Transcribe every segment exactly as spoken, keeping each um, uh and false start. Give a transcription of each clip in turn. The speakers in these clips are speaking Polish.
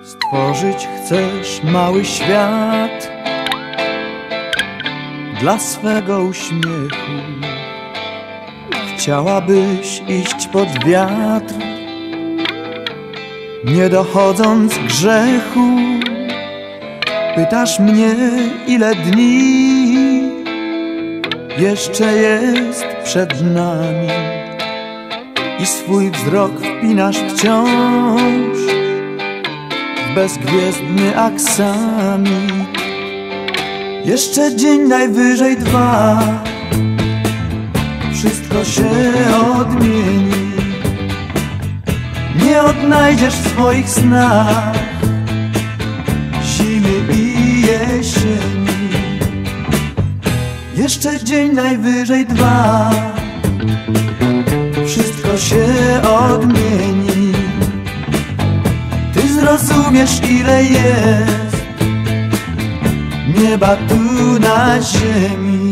Stworzyć chcesz mały świat dla swego uśmiechu. Chciałabyś iść pod wiatr, nie dochodząc grzechu. Pytasz mnie, ile dni jeszcze jest przed nami, i swój wzrok wpinasz wciąż w bezgwiezdny aksamit. Jeszcze dzień, najwyżej dwa, wszystko się odmieni. Nie odnajdziesz w swoich snach zimy i jesieni. Jeszcze dzień, najwyżej dwa, wszystko się odmieni. Ty zrozumiesz, ile jest nieba tu na ziemi.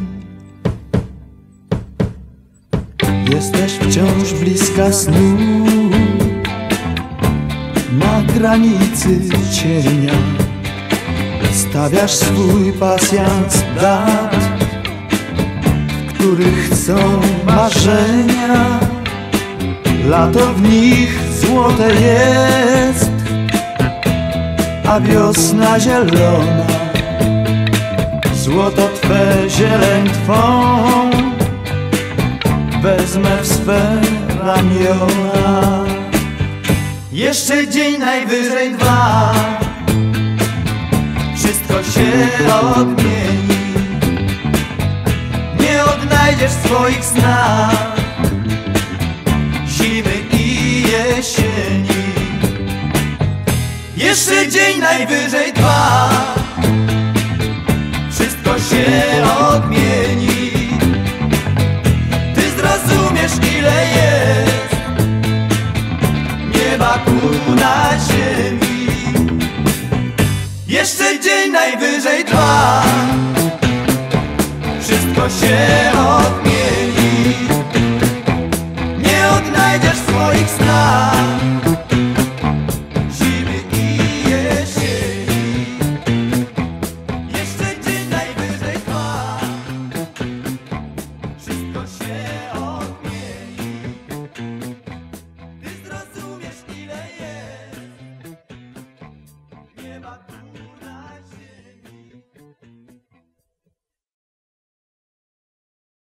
Jesteś wciąż bliska snu, na granicy cienia. Stawiasz swój pasjans dat, w których chcą marzenia. Lato w nich złote jest, a wiosna zielona. Złoto twe, zieleń twą wezmę w swe ramiona. Jeszcze dzień, najwyżej dwa, wszystko się odmieni. Nie odnajdziesz w swoich snach zimy i jesieni. Jeszcze dzień, najwyżej dwa, wszystko się odmieni. Ty zrozumiesz, ile jest nieba tu na ziemi. Jeszcze dzień, najwyżej dwa, wszystko się odmieni.